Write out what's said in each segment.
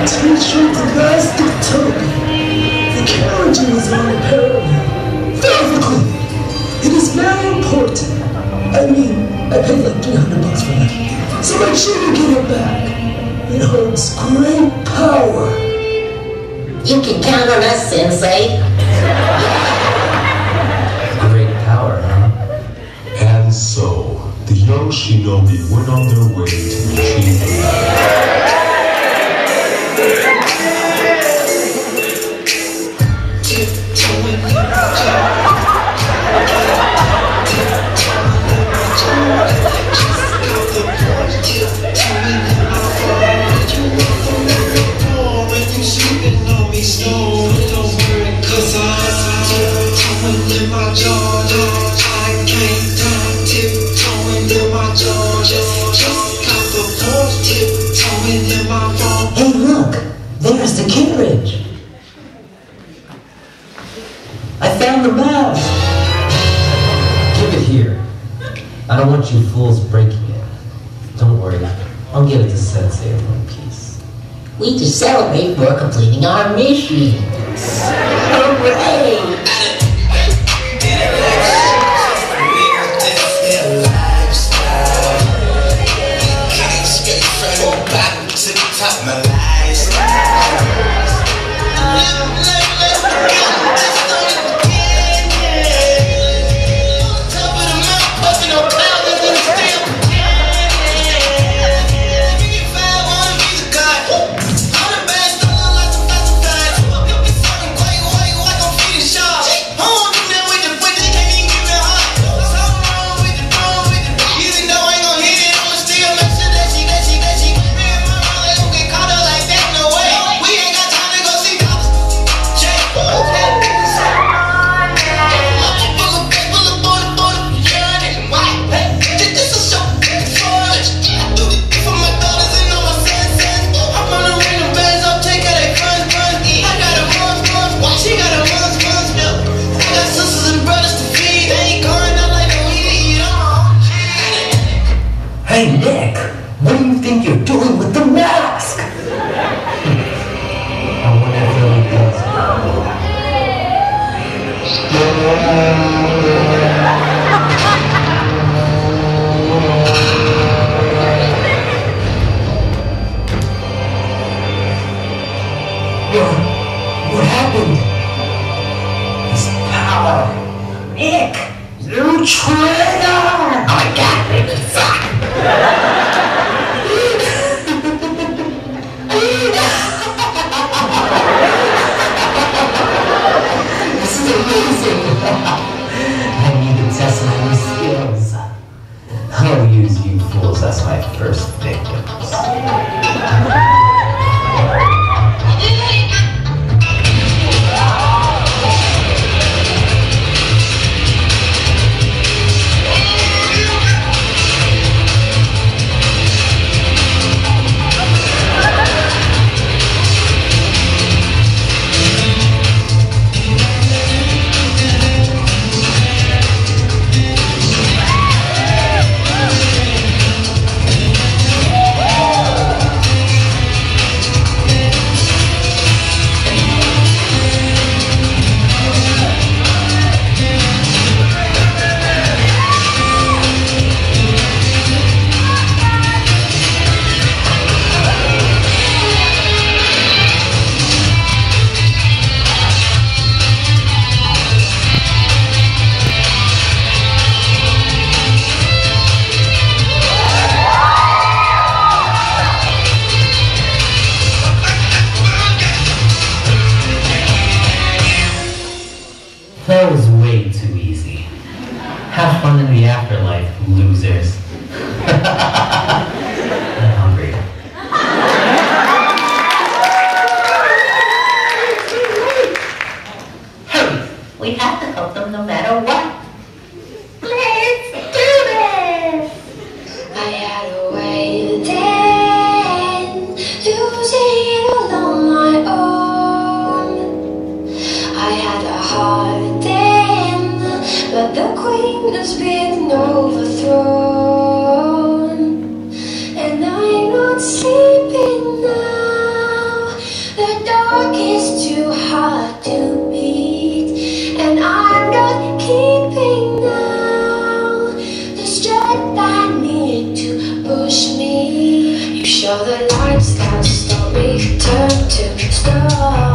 Teacher gymnastic Toby. The carriage is on parallel. Vertically. It is very important. I mean, I paid like $300 for that. So make sure you get it back. It holds great power. You can count on us, Sensei. Great power, huh? And so, the young shinobi went on their way to achieve the Hey, look! There's the carriage! I found the map! Give it here. I don't want you fools breaking it. Don't worry. I'll give it to Sensei in one piece. We just celebrate for completing our mission! Hooray! My life. Hey, Nick, what do you think you're doing with the mask? I wonder if it really does. What happened? His power. Nick, you traitor! Oh my God, baby, fuck! This is amazing! I need to test my new skills. I'll use you fools as my first victims. heart to beat, and I'm not keeping now the strength I need to push me. You show the lights that stop me, turn to stone.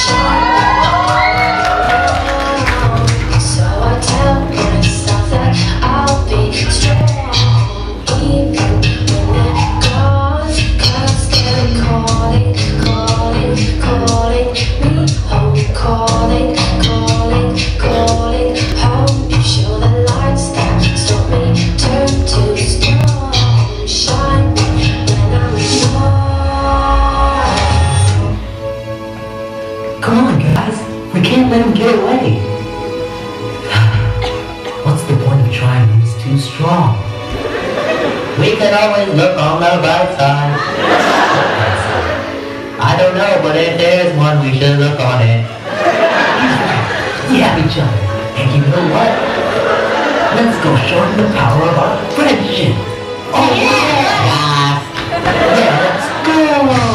So I tell myself that I'll be strong, even when they're gone, 'cause they're calling, calling, calling me home, calling, calling, calling home. You show the lights that stop me, turn to stone, shine when I'm gone. Come on, guys. We can't let him get away. What's the point of trying when he's too strong? We can always look on the bright side. I don't know, but if there's one, we should look on it. We have each other. And you know what? Let's go show him the power of our friendship. Oh, yeah! Let's go!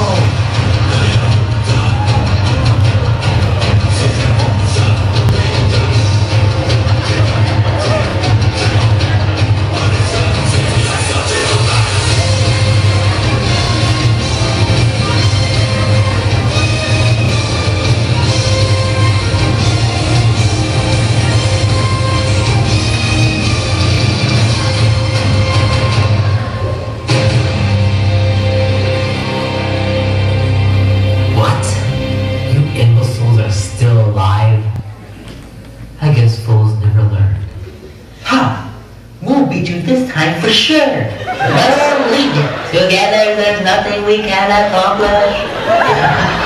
This time for sure. Well, leave it. Together there's nothing we can accomplish.